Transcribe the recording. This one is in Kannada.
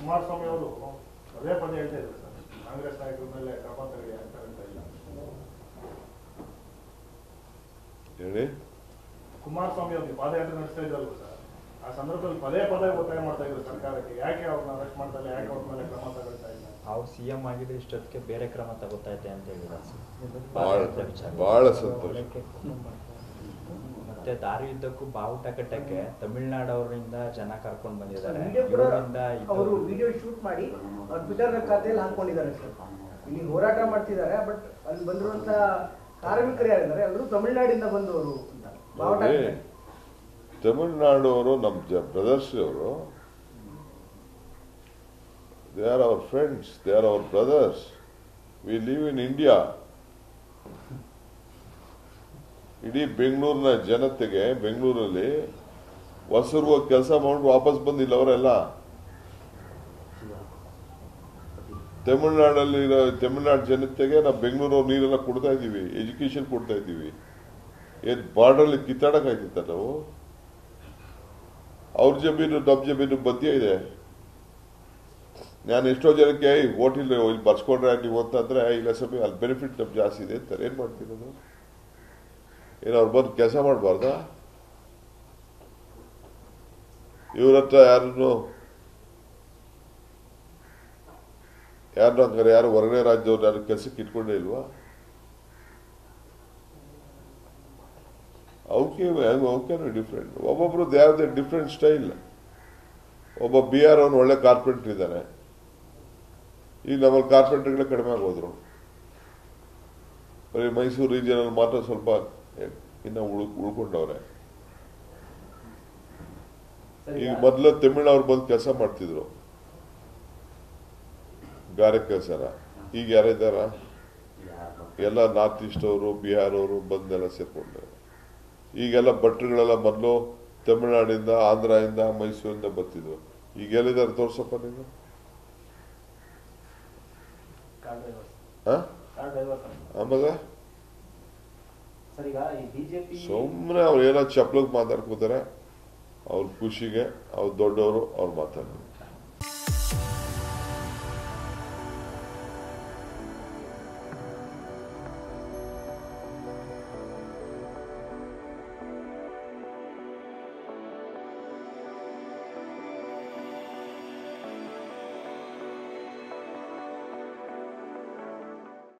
ಕುಮಾರಸ್ವಾಮಿ ಅವರು ಪದೇ ಪದೇ ಹೇಳ್ತಾ ಇದ್ದಾರೆ ಸರ್, ಕಾಂಗ್ರೆಸ್ ನಾಯಕರ ಮೇಲೆ ಕ್ರಮ ತಗೊಳ್ಳಿ ಅಂತ ಹೇಳ್ತಾ ಇಲ್ಲ. ಹೇಳಿ, ಕುಮಾರಸ್ವಾಮಿ ಅವರು ಪಾದಯಾತ್ರೆ ನಡೆಸ್ತಾ ಇದ್ರಲ್ವ ಸರ್, ಆ ಸಂದರ್ಭದಲ್ಲಿ ಪದೇ ಪದೇ ಒತ್ತಾಯ ಮಾಡ್ತಾ ಇದ್ರು ಸರ್ಕಾರಕ್ಕೆ, ಯಾಕೆ ಅವ್ರನ್ನ ಅರೆಸ್ಟ್ ಮಾಡ್ತಾ ಇಲ್ಲ, ಯಾಕೆ ಅವ್ರ ಮೇಲೆ ಕ್ರಮ ತಗೊಳ್ತಾ ಇಲ್ಲ. ಅವ್ರು ಸಿಎಂ ಆಗಿದ್ರೆ ಇಷ್ಟೊತ್ತಿಗೆ ಬೇರೆ ಕ್ರಮ ತಗೋತಾ ಇದೆ ಅಂತ ಹೇಳಿದ್ದಾರೆ ಬಹಳ ಸಂತೋಷ. ಮತ್ತೆ ದಾರಿ ಉದ್ದಕ್ಕೂ ಬಾವುಟ ಕಟ್ಟಕ್ಕೆ ತಮಿಳ್ನಾಡವರಿಂದ ಜನ ಕರ್ಕೊಂಡು ಬಂದಿದ್ದಾರೆ. ಅವರು ವಿಡಿಯೋ ಶೂಟ್ ಮಾಡಿ ಅವ್ರ ಟ್ವಿಟರ್ ಖಾತೆಯಲ್ಲಿ ಹಾಕೊಂಡಿದ್ದಾರೆ ಸರ್. ಇಲ್ಲಿ ಹೋರಾಟ ಮಾಡ್ತಿದ್ದಾರೆ, ಬಟ್ ಅಲ್ಲಿ ಬಂದಿರುವಂತ ಕಾರ್ಮಿಕರು ಯಾರಿದ್ದಾರೆ ಎಲ್ಲರೂ ತಮಿಳ್ನಾಡಿಂದ ಬಂದವರು ಅಂತ ಬಾವುಟ. ತಮಿಳ್ನಾಡು ನಮ್ಮ ಬ್ರದರ್ಸ್ ಅವರು, they are our friends, they are our brothers, we live in India. ಇಡೀ ಬೆಂಗಳೂರಿನ ಜನತೆಗೆ ಬೆಂಗಳೂರಲ್ಲಿ ಹೊಸರು ಕೆಲಸ ಮಾಡ್ಬಿಟ್ಟು ವಾಪಸ್ ಬಂದಿಲ್ಲ ಅವರೆಲ್ಲ. ತಮಿಳ್ನಾಡು ಜನತೆಗೆ ನಾವು ಬೆಂಗಳೂರು ನೀರೆಲ್ಲ ಕೊಡ್ತಾ ಇದ್ದೀವಿ, ಎಜುಕೇಶನ್ ಕೊಡ್ತಾ ಇದ್ದೀವಿ. ಏನ್ ಬಾರ್ಡರ್ಲಿ ಕಿತ್ತಾಡಕ್ ಆಯ್ತಿತ್ತ ನಾವು? ಅವ್ರ ಜಮೀನು ನಮ್ಮ ಜಮೀನು ಮಧ್ಯ ಇದೆ. ನಾನು ಎಷ್ಟೋ ಜನಕ್ಕೆ ಹೋಟೆಲ್ ಇಲ್ಲಿ ಬರ್ಸ್ಕೊಂಡ್ರೆ ನೀವು ಅಂತಂದ್ರೆ ಇಲ್ಲ ಸಮಯ ಅಲ್ಲಿ ಬೆನಿಫಿಟ್ ನಮ್ಗೆ ಜಾಸ್ತಿ ಇದೆ ಅಂತಾರೆ. ಏನ್ ಮಾಡ್ತೀನದು? ಏನು ಅವ್ರು ಬಂದು ಕೆಲಸ ಮಾಡಬಾರ್ದ? ಇವ್ರ ಹತ್ರ ಯಾರನ್ನು ಹಂಗಾರೆ ಯಾರು ಹೊರಗಡೆ ರಾಜ್ಯದವ್ರು ಯಾರು ಕೆಲಸಕ್ಕೆ ಇಟ್ಕೊಂಡೇ ಇಲ್ವಾ? ಅವಕ್ಕೆ ಡಿಫ್ರೆಂಟ್. ಒಬ್ಬೊಬ್ರು they have the different style. ಒಬ್ಬ ಬಿಹಾರ್ ಅವನು ಒಳ್ಳೆ ಕಾರ್ಪೆಂಟರ್ ಇದ್ದಾನೆ. ಈಗ ನಮ್ಮಲ್ಲಿ ಕಾರ್ಪೆಂಟರ್ಗಳೇ ಕಡಿಮೆ ಆಗೋದ್ರು. ಬರೀ ಮೈಸೂರು ರೀಜನ್ ಮಾತ್ರ ಸ್ವಲ್ಪ ಇನ್ನ ಉಳ್ಕೊಂಡವ್ರೆ. ಈಗ ಮೊದಲು ತಮಿಳ್ನವ್ರು ಬಂದು ಕೆಲಸ ಮಾಡ್ತಿದ್ರು, ಗಾರೆ ಕೆಲಸನ. ಈಗ ಯಾರಿದ್ದಾರ? ಎಲ್ಲ ನಾರ್ತ್ ಈಸ್ಟ್ ಅವರು, ಬಿಹಾರ್ ಅವರು ಬಂದೆಲ್ಲ ಸೇರ್ಕೊಂಡ್ರೆ. ಈಗೆಲ್ಲ ಭಟ್ರುಗಳೆಲ್ಲ ಮೊದಲು ತಮಿಳ್ನಾಡಿಂದ, ಆಂಧ್ರದಿಂದ, ಮೈಸೂರಿಂದ ಬರ್ತಿದ್ರು. ಈಗ ಎಲ್ಲಿದ್ದಾರೆ ತೋರ್ಸಪ್ಪ ನೀನು? ಆಮೇಲೆ ಸುಮ್ಮನೆ ಅವ್ರು ಏನೋ ಚಪ್ಲಗ್ ಮಾತಾಡ್ಕೋತಾರೆ. ಅವ್ರ ಖುಷಿಗೆ ಅವ್ರು ದೊಡ್ಡವರು, ಅವ್ರು ಮಾತಾಡ್ತಾರೆ.